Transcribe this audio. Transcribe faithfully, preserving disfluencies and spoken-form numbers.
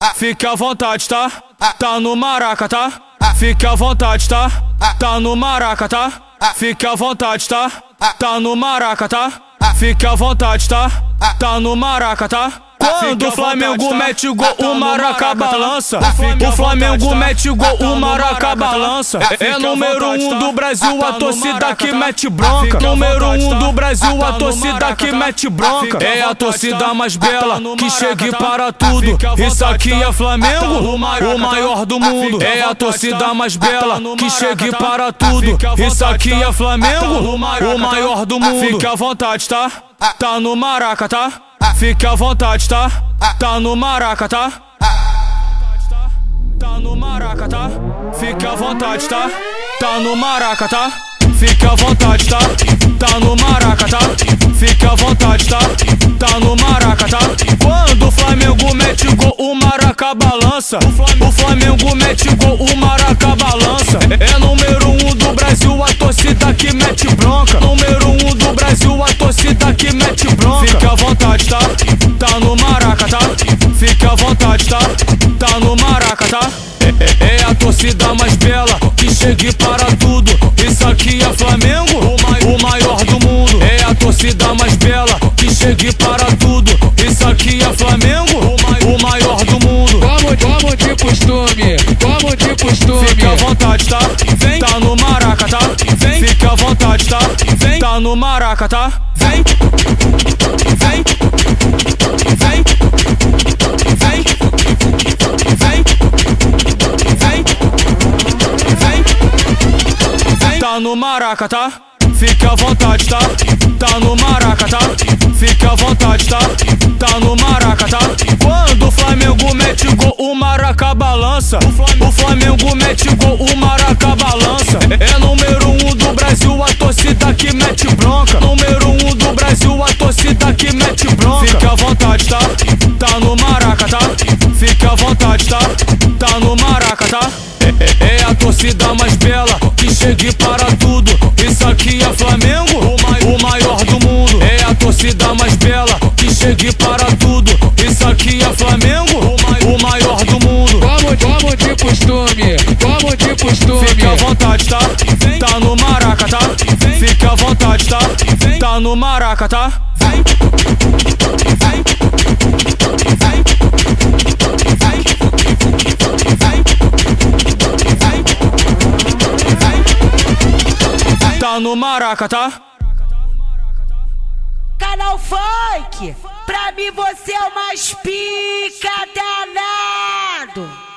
Fique à vontade, tá? Tá no Maraca, tá? Fique à vontade, tá? Tá no Maraca, tá? Fique à vontade, tá? Tá no Maraca, tá? Fique à vontade, tá? Tá no Maraca, tá? Quando o Flamengo mete gol, o Maraca balança. O Flamengo mete gol, o Maraca balança. É número um do Brasil, a torcida que mete bronca. Número um do Brasil, a torcida que mete bronca. É a torcida mais bela que chega e para tudo. Isso aqui é Flamengo, o maior do mundo. É a torcida mais bela que chega e para tudo. Isso aqui é Flamengo, o maior do mundo. Fique à vontade, tá? Tá no Maraca, tá? Fique à vontade, tá? Tá no Maraca, tá? Tá no Maraca, tá? Fique à vontade, tá? Tá no Maraca, tá? Fique à vontade, tá? Tá no Maraca, tá? Fique à vontade, tá? Tá no Maraca, tá? Quando o Flamengo mete gol, o Maraca balança. O Flamengo mete gol, o Maraca balança. É número um do Brasil, a torcida que mete bronca. Número um do Brasil, a torcida que mete bronca. Fique à vontade, tá? Tá no Maraca, tá? Fique à vontade, tá? Tá no Maraca, tá? É, é a torcida mais bela que chega e para tudo. Isso aqui é Flamengo, o maior do mundo. É a torcida mais bela que chega e para tudo. Isso aqui é Flamengo, o maior do mundo. Vamos, vamos de costume, vamos de costume. Fique à vontade, tá? Vem, tá no Maraca, tá? Vem, fique à vontade, tá? Vem, tá no Maraca, tá? Vem, vem, vem, vem, vem, vem, vem, vem. Tá no Maraca, tá? Fique à vontade, tá? Tá no Maraca, tá? Fique à vontade, tá? Tá no Maraca, tá? Quando o Flamengo mete gol, o Maraca balança. O Flamengo mete gol, o Maraca balança. É número um do Brasil, a torcida que mete bronca. Número um do Brasil, a torcida que mete bronca. Fique à vontade, tá? Tá no Maraca, tá? Fique à vontade, tá? Tá no Maraca, tá? É, é a torcida mais bela que chega e para tudo. Isso aqui é Flamengo, o maior do mundo. É a torcida mais bela que chega e para tudo. Isso aqui é Flamengo, o maior do mundo. Vamos, vamos de costume, vamos de costume. Fique à vontade, tá? Tá no Maraca, tá? Fique à vontade, tá? Tá no Maraca, tá? Vem, vem, vem, vem, vem, vem, vem. Tá no Maraca, tá? Canal Funk, pra mim você é o mais pica danado.